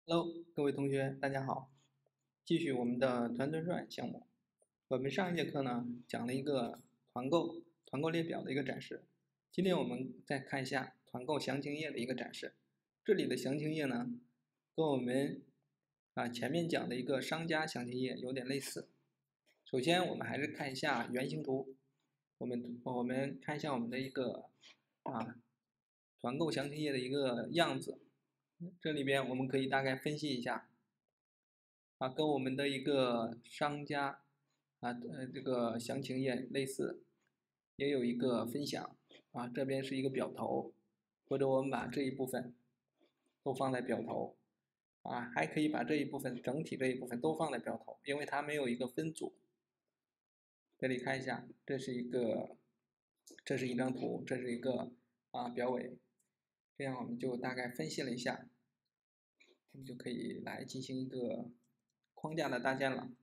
Hello，各位同学，大家好。继续我们的团队转项目。我们上一节课呢讲了一个团购列表的一个展示。今天我们再看一下团购详情页的一个展示。这里的详情页呢，跟我们前面讲的一个商家详情页有点类似。首先，我们还是看一下原型图。我们看一下我们的一个团购详情页的一个样子。这里边我们可以大概分析一下跟我们的一个商家这个详情页类似，也有一个分享这边是一个表头，或者我们把这一部分都放在表头还可以把这一部分整体这一部分都放在表头，因为它没有一个分组。这里看一下，这是一张图，这是一个表尾，这样我们就大概分析了一下，我们就可以来进行一个框架的搭建了。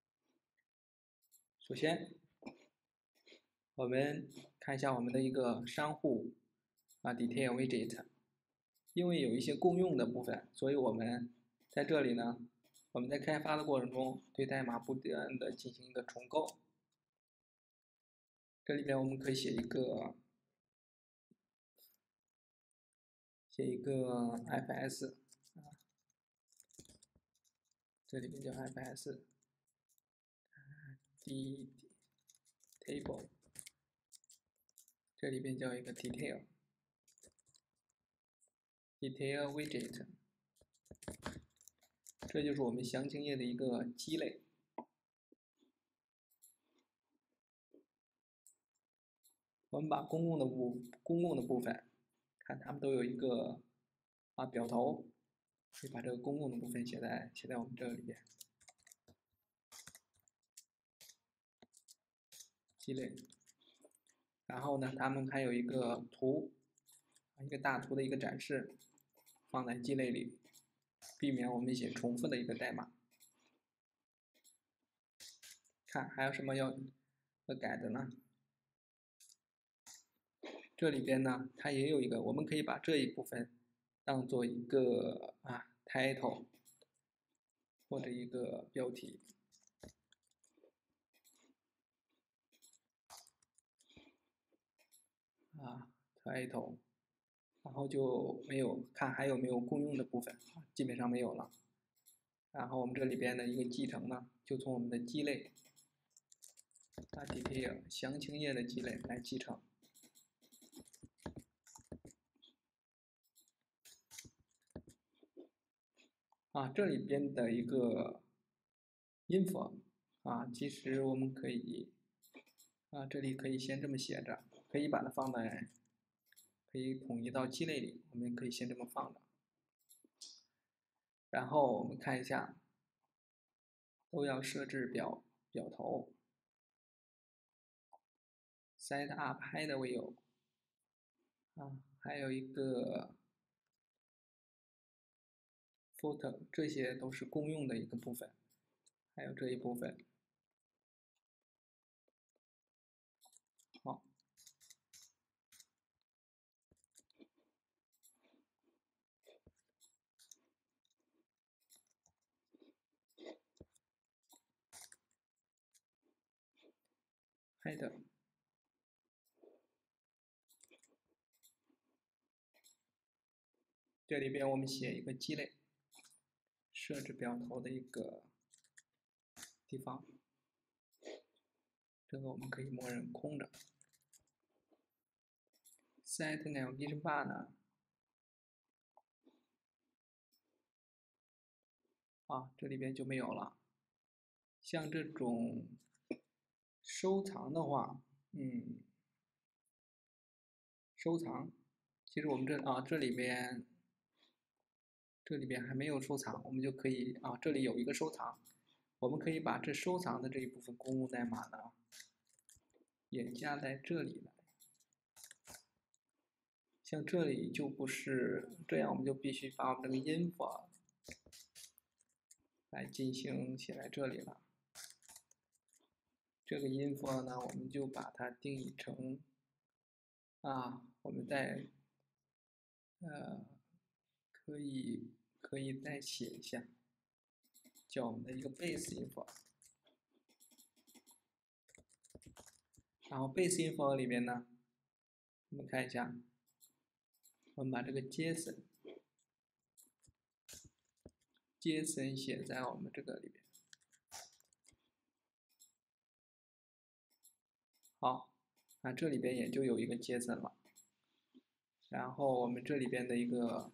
首先，我们看一下我们的一个商户detail widget， 因为有一些共用的部分，所以我们在这里呢，我们在开发的过程中对代码不断的进行一个重构。这里边我们可以写一个 fs 这里面叫 fs table， 这里边叫一个 detail widget， 这就是我们详情页的一个积累。我们把公共的部分，看它们都有一个表头，可以把这个公共的部分写在我们这里边。积累，然后呢，它们还有一个图，一个大图的一个展示，放在积累里，避免我们写重复的一个代码。看还有什么要改的呢？这里边呢，它也有一个，我们可以把这一部分当做一个title 或者一个标题title， 然后就没有看还有没有共用的部分，基本上没有了。然后我们这里边的一个继承呢，就从我们的积累detail 详情页的积累来继承。这里边的一个 info 其实我们可以这里可以先这么写着，可以把它放在，可以统一到积累里，我们可以先这么放着。然后我们看一下，都要设置表头 set up header view 还有一个 footer， 这些都是公用的一个部分，还有这一部分。好， header， 这里边我们写一个积累，设置表头的一个地方，这个我们可以默认空着。set navigation bar 呢，这里边就没有了。像这种收藏的话，收藏，其实我们这里边还没有收藏，我们就可以这里有一个收藏，我们可以把这收藏的这一部分公共代码呢，也加在这里来。像这里就不是这样，我们就必须把我们这个 info 来进行写在这里了。这个 info 呢，我们就把它定义成我们在可以可以再写一下，叫我们的一个 base info。然后 base info 里面呢，我们看一下，我们把这个 JSON 写在我们这个里边。好，那这里边也就有一个 JSON 了。然后我们这里边的一个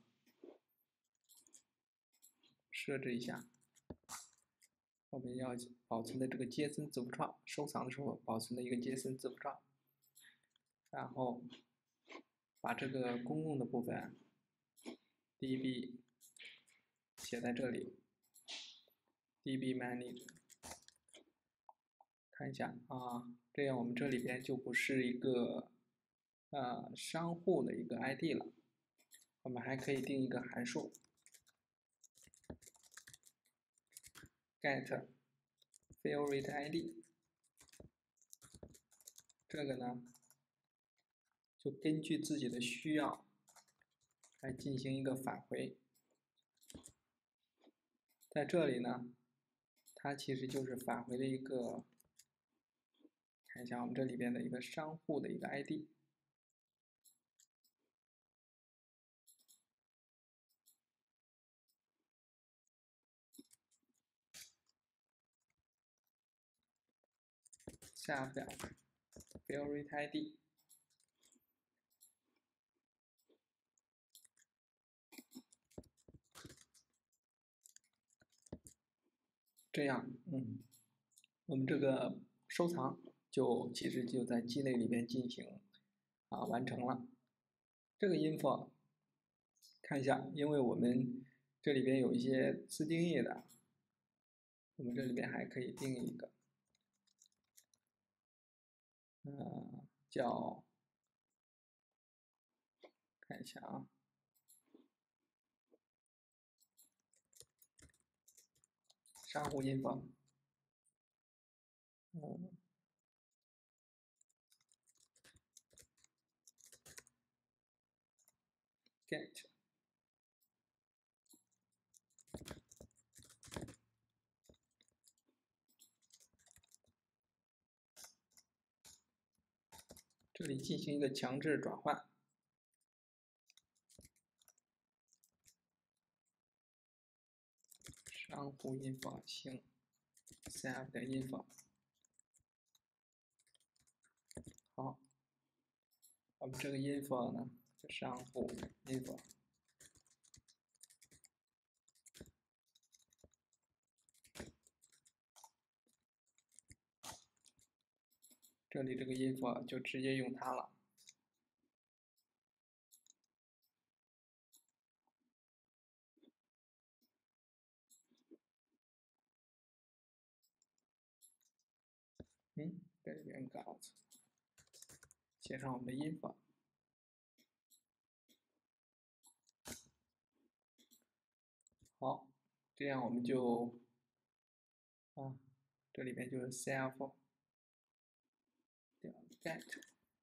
设置一下，我们要保存的这个 JSON 字符串，收藏的时候保存的一个 JSON 字符串。然后把这个公共的部分 DB 写在这里 ，DB manage， 看一下啊，这样我们这里边就不是一个商户的一个 ID 了。我们还可以定一个函数 get favorite ID， 这个呢就根据自己的需要来进行一个返回。在这里呢，它其实就是返回了一个，看一下我们这里边的一个商户的一个 ID。下表 favorite ID， 这样，我们这个收藏其实就在鸡肋里边进行完成了。这个 info 看一下，因为我们这里边有一些自定义的，我们这里边还可以定一个，叫看一下啊，商户 info，get。这里进行一个强制转换，商户 info 行 ，save 的 info， 好，我们这个 info 呢，就商户 info， 这里这个 info 就直接用它了。这里边搞错，写上我们的 info。好，这样我们就这里边就是 self 点 get。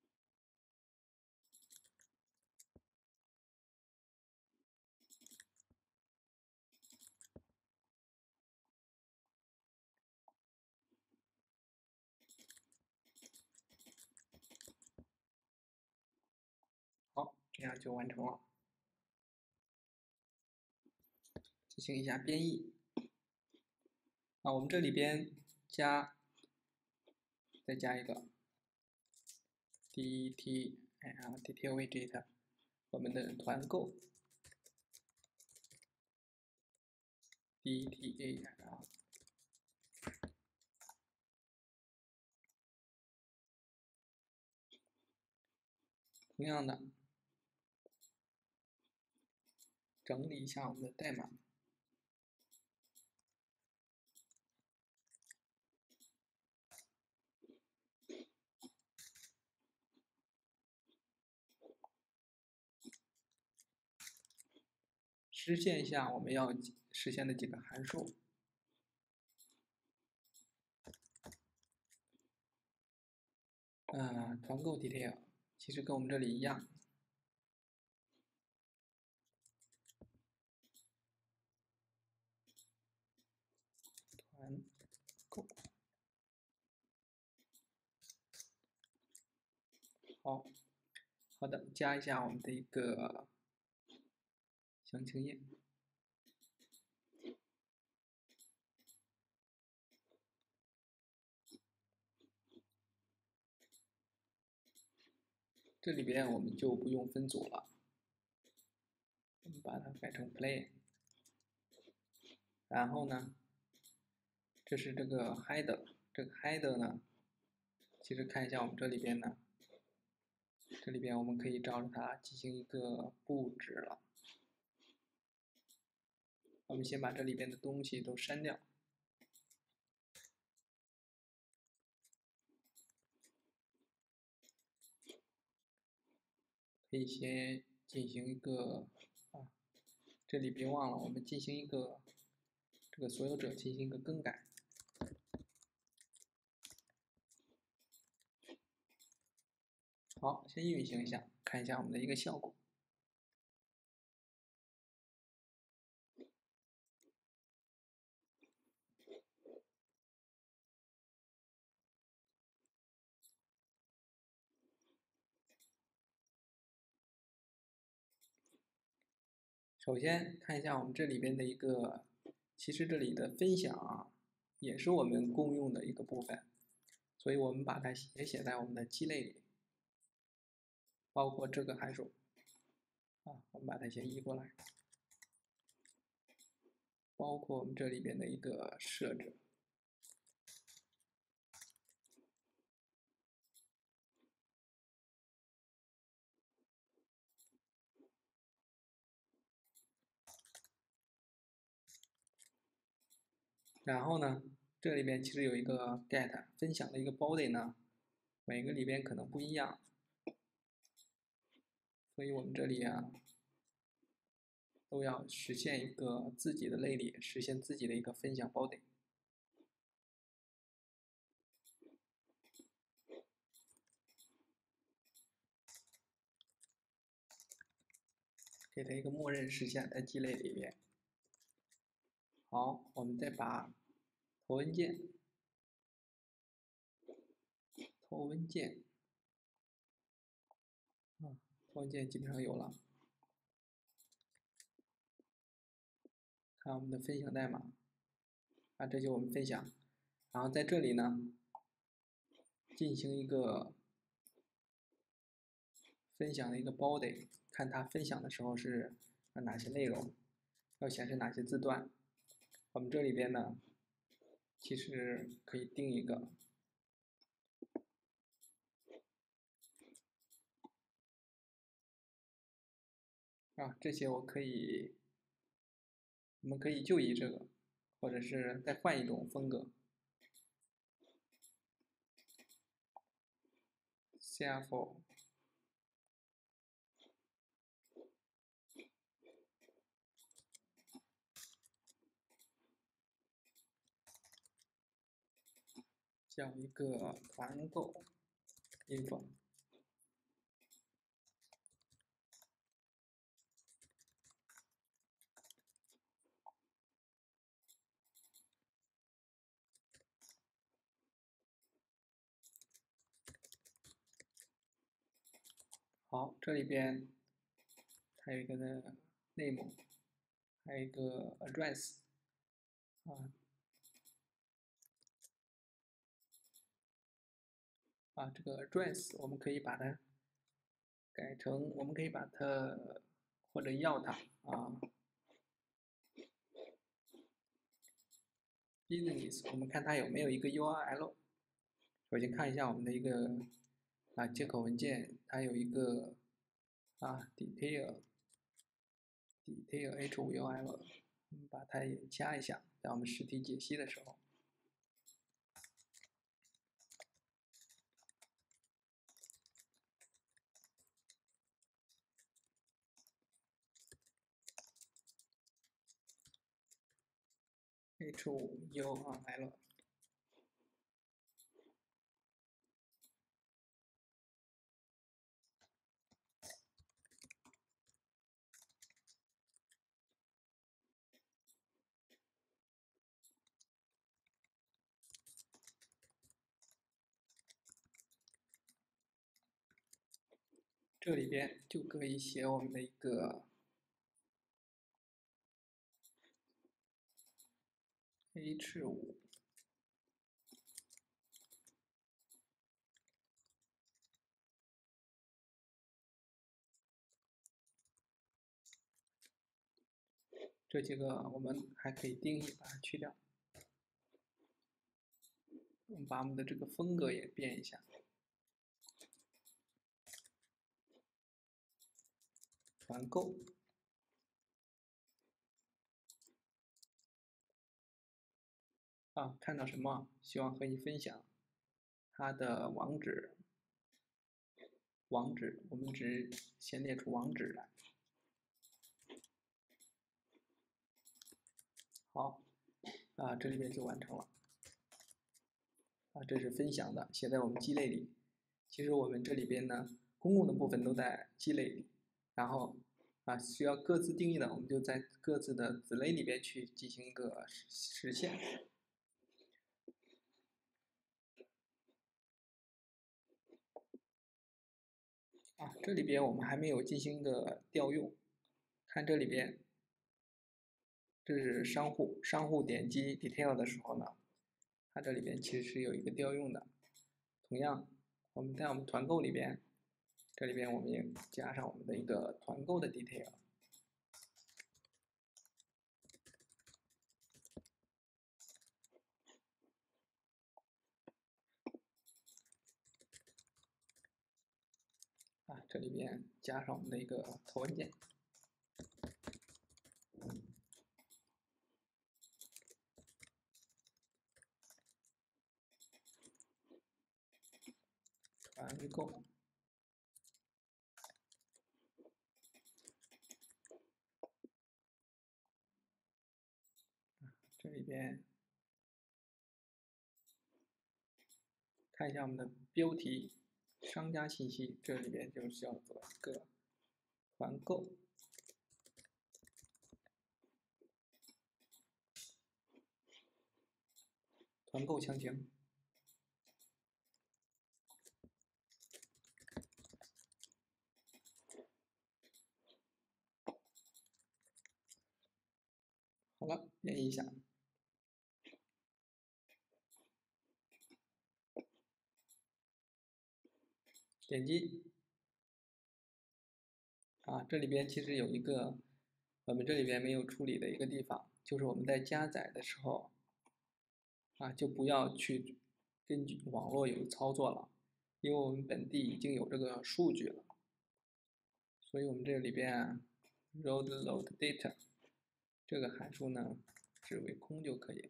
好，这样就完成了。进行一下编译。我们这里边再加一个 detail widget， 我们的团购 detail， 同样的整理一下我们的代码。实现一下我们要实现的几个函数。团购 detail 其实跟我们这里一样。 好，好的，加一下我们的一个详情页。这里边我们就不用分组了，我们把它改成 play。然后呢，这是这个 header，这个 header 呢，其实看一下我们这里边呢，这里边我们可以照着它进行一个布置了。我们先把这里边的东西都删掉。可以先进行一个这里别忘了我们进行一个这个所有者进行一个更改。好，先运行一下，看一下我们的一个效果。首先看一下我们这里边的一个，其实这里的分享也是我们共用的一个部分，所以我们把它也写在我们的基类里，包括这个函数我们把它先移过来，包括我们这里边的一个设置。然后呢，这里边其实有一个 get 分享的一个 body 呢，每个里边可能不一样，所以我们这里都要实现一个自己的类里，实现自己的一个分享 body。给它一个默认实现在基类里边。好，我们再把头文件头文件基本上有了。看我们的分享代码这就我们分享。然后在这里呢，进行一个分享的一个 body， 看它分享的时候是哪些内容，要显示哪些字段。我们这里边呢，其实可以定一个这些我们可以就以这个，或者是再换一种风格。CF 叫一个团购 info。好，这里边还有一个name，还有一个 address 这个 address 我们可以把它改成，我们可以把它或者要它business， 我们看它有没有一个 URL。首先看一下我们的一个接口文件，它有一个detail h5 URL， 我们把它也加一下，在我们实体解析的时候。h5 URL。 这里边就可以写我们的一个 H5。这几个我们还可以定义把它去掉，我们把我们的这个风格也变一下，团购啊，看到什么希望和你分享，它的网址，我们只先列出网址来。好，这里边就完成了。这是分享的，写在我们鸡肋里。其实我们这里边呢，公共的部分都在鸡肋里，然后需要各自定义的，我们就在各自的子类里边去进行一个实现。这里边我们还没有进行一个调用，看这里边，这是商户点击 detail 的时候呢，它这里边其实是有一个调用的。同样，我们在我们团购里边，这里边我们也加上我们的一个团购的 detail。这里边加上我们的一个头文件。团购。这里边看一下我们的标题，商家信息，这里边就是叫做一个团购。团购详情。好了，编译一下。点击。这里边其实有一个我们这里边没有处理的一个地方，就是我们在加载的时候，就不要去根据网络有操作了，因为我们本地已经有这个数据了，所以我们这里边road load data 这个函数呢，只为空就可以了。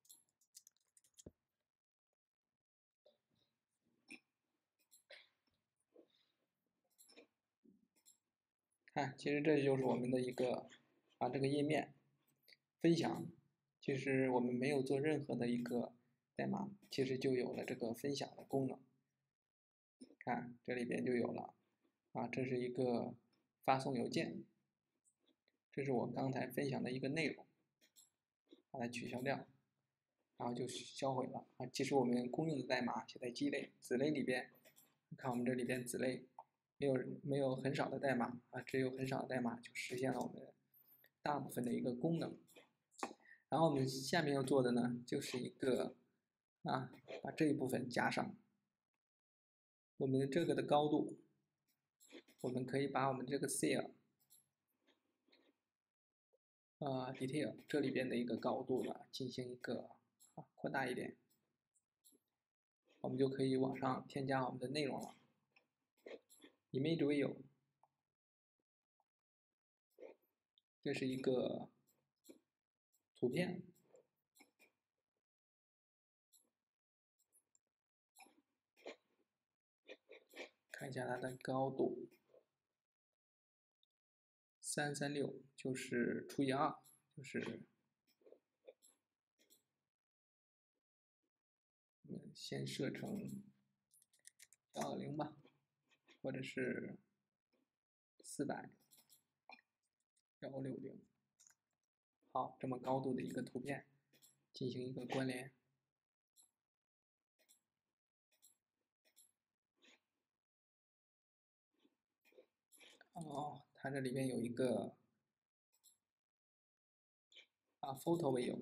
看，其实这就是我们的一个这个页面分享。其实我们没有做任何的一个代码，其实就有了这个分享的功能。看这里边就有了，这是一个发送邮件，这是我刚才分享的一个内容，把它取消掉，然后就销毁了。其实我们公用的代码写在鸡肋、子类里边，看我们这里边子类没有很少的代码只有很少的代码就实现了我们大部分的一个功能。然后我们下面要做的呢，就是一个把这一部分加上。我们这个的高度，我们可以把我们这个 cell detail 这里边的一个高度呢进行一个扩大一点，我们就可以往上添加我们的内容了。Image view 这是一个图片，看一下它的高度336，就是除以2，就是我们先设成120吧，或者是400、160。好，这么高度的一个图片进行一个关联。 哦，它这里边有一个photo view，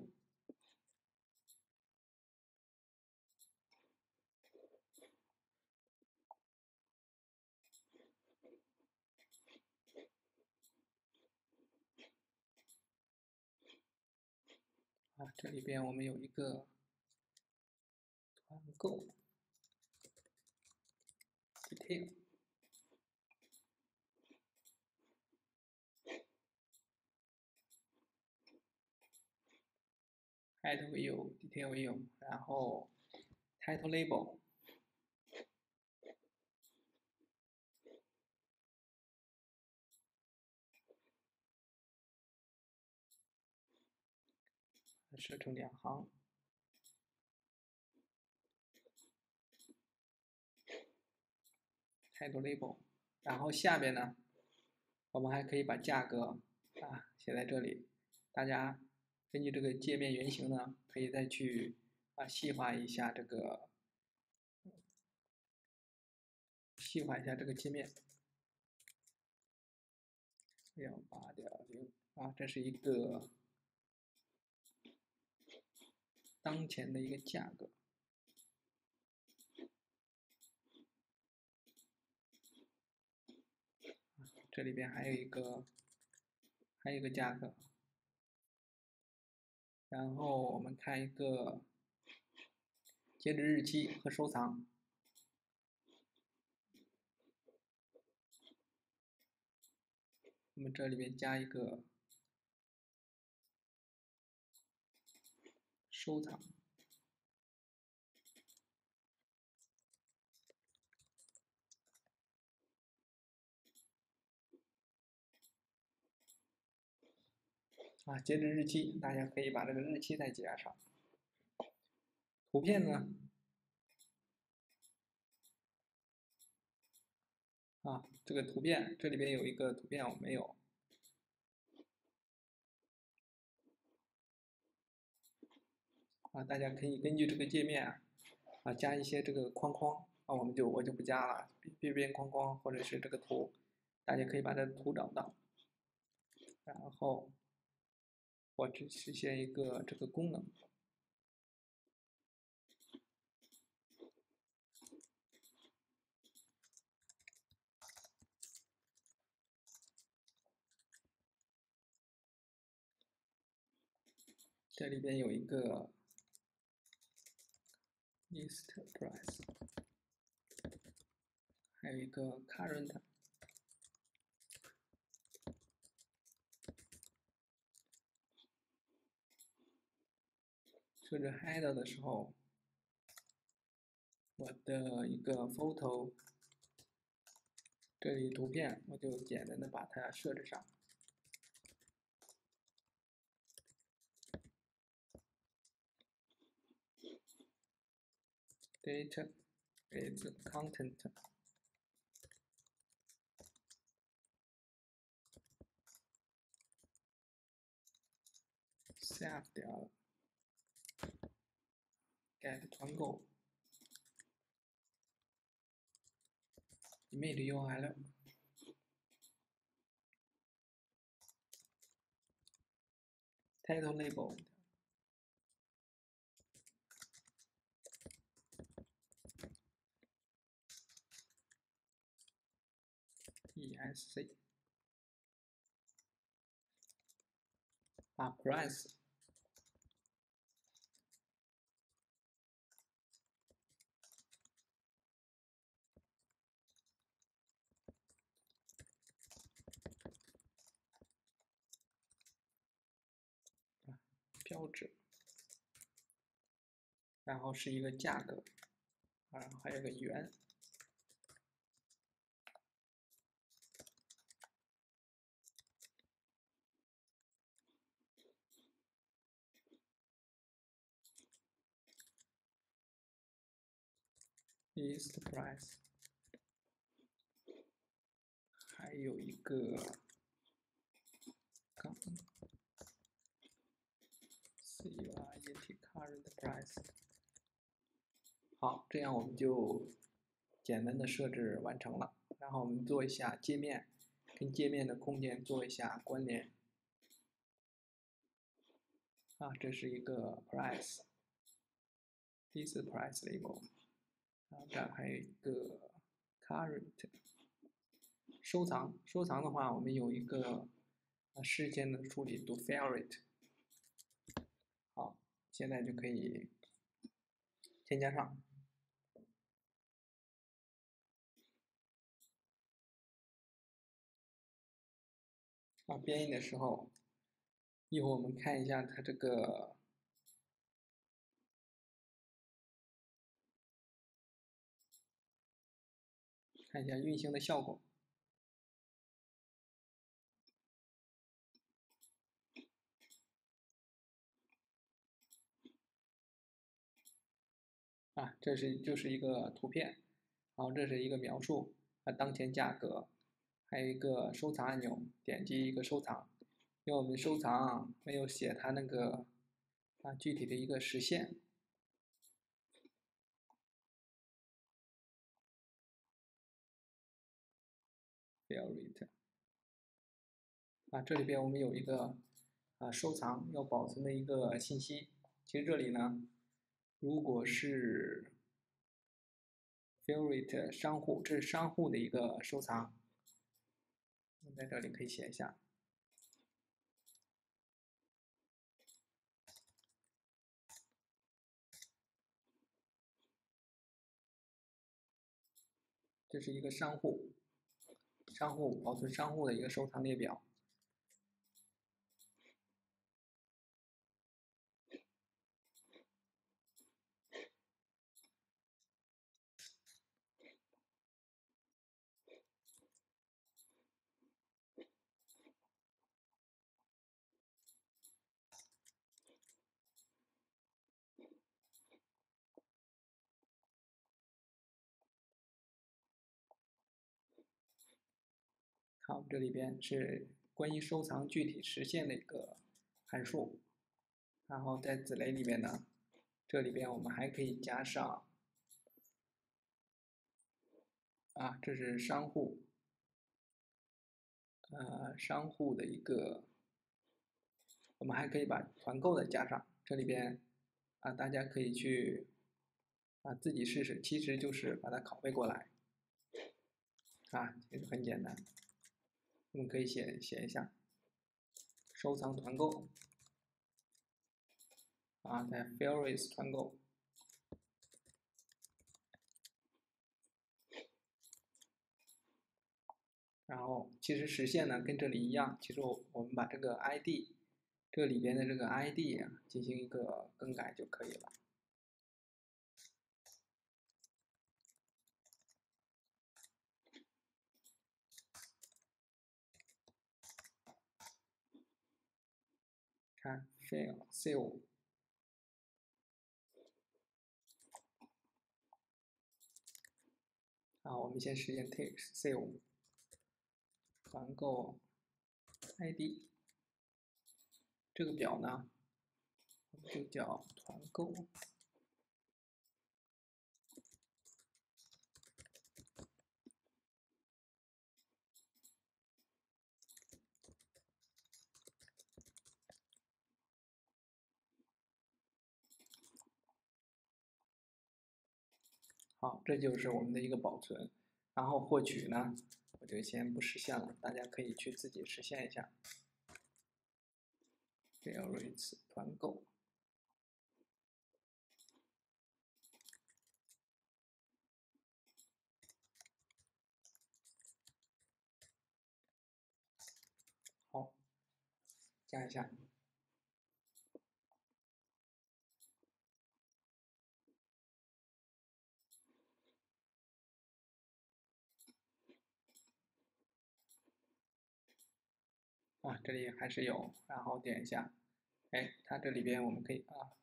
这里边我们有一个团购 detail， head view detail view， 然后 title label， 设成2行。title label， 然后下边呢，我们还可以把价格写在这里。大家根据这个界面原型呢，可以再去细化一下这个界面。108.0这是一个当前的一个价格。这里边还有一个价格，然后我们看一个截止日期和收藏。我们这里边加一个收藏。截止日期，大家可以把这个日期再加上。图片呢？这个图片这里边有一个图片我没有。大家可以根据这个界面加一些这个框框我就不加了，边框框或者是这个图，大家可以把这图找到，然后我只实现一个这个功能。这里边有一个 list price， 还有一个 current， 设置 header 的时候，我的一个 photo， 这里图片我就简单的把它设置上。Data is content。 self 点 get 团购 image URL title label ESC price标志，然后是一个价格，然后还有个元。list price， 还有一个current price。 好，这样我们就简单的设置完成了。然后我们做一下界面， 跟界面的空间做一下关联。这是一个 price， this price label， 这儿还有一个 current。收藏的话，我们有一个事件的处理，读 favorite。好，现在就可以添加上。编译的时候，一会儿我们看一下它这个看一下运行的效果。这就是一个图片，然后这是一个描述，当前价格，还有一个收藏按钮，点击一个收藏，因为我们收藏没有写它那个具体的一个实现。favorite。这里边我们有一个收藏要保存的一个信息。其实这里呢，如果是 favorite 商户，这是商户的一个收藏，我在这里可以写一下。这是一个商户保存商户的一个收藏列表。好，这里边是关于收藏具体实现的一个函数。然后在子类里面呢，这里边我们还可以加上这是商户的一个，我们还可以把团购的加上。这里边大家可以去自己试试，其实就是把它拷贝过来其实很简单。我们可以写一下收藏团购在 favorites 团购。然后其实实现呢跟这里一样，其实我们把这个 ID 这里边的这个 ID 进行一个更改就可以了。看 fail sale。我们先实现 text sale 团购 ID。这个表呢，我们就叫团购。好，这就是我们的一个保存。然后获取呢，我就先不实现了，大家可以去自己实现一下。favorites 团购。好，加一下。这里还是有，然后点一下，它这里边我们可以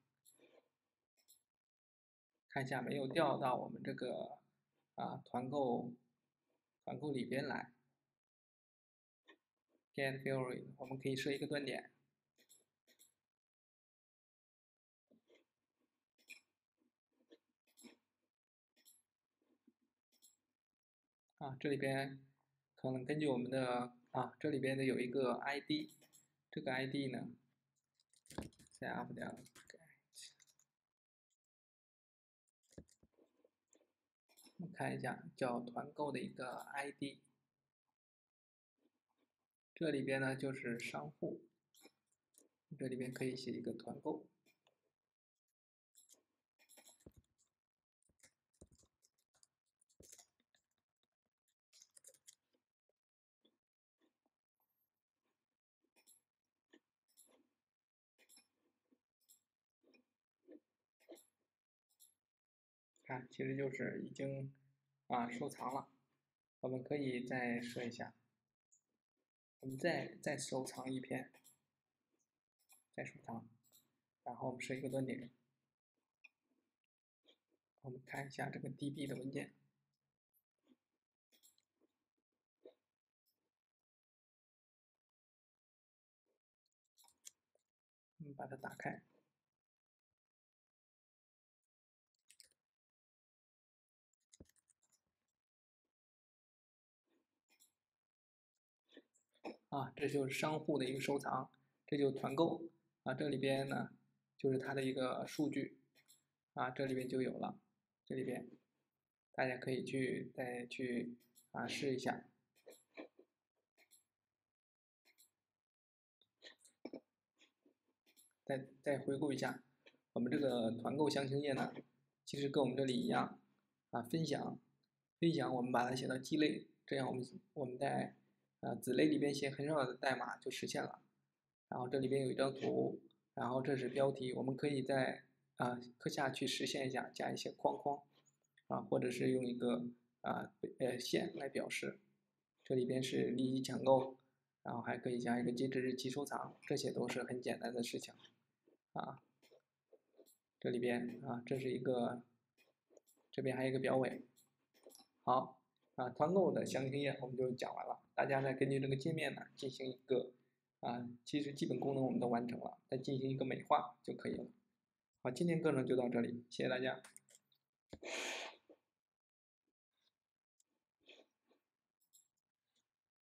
看一下没有调到我们这个团购里边来。get favorite 我们可以设一个断点。这里边可能根据我们的这里边呢有一个 ID， 这个 ID 呢 self.get， 我们看一下叫团购的一个 ID， 这里边呢就是商户，这里边可以写一个团购。看，其实就是已经收藏了。我们可以再设一下，我们再收藏一篇，再收藏，然后我们设一个端点。我们看一下这个 DB 的文件，我们把它打开。这就是商户的一个收藏，这就是团购这里边呢就是它的一个数据这里边就有了，这里边大家可以再去试一下。再回顾一下，我们这个团购详情页呢，其实跟我们这里一样分享我们把它写到鸡肋，这样我们在子类里边写很少的代码就实现了。然后这里边有一张图，然后这是标题，我们可以在课下去实现一下，加一些框框或者是用一个线来表示。这里边是立即抢购，然后还可以加一个截止日期收藏，这些都是很简单的事情这里边这是一个，这边还有一个表尾。好团购的详情页我们就讲完了，大家再根据这个界面呢进行一个其实基本功能我们都完成了，再进行一个美化就可以了。好，今天课程就到这里，谢谢大家。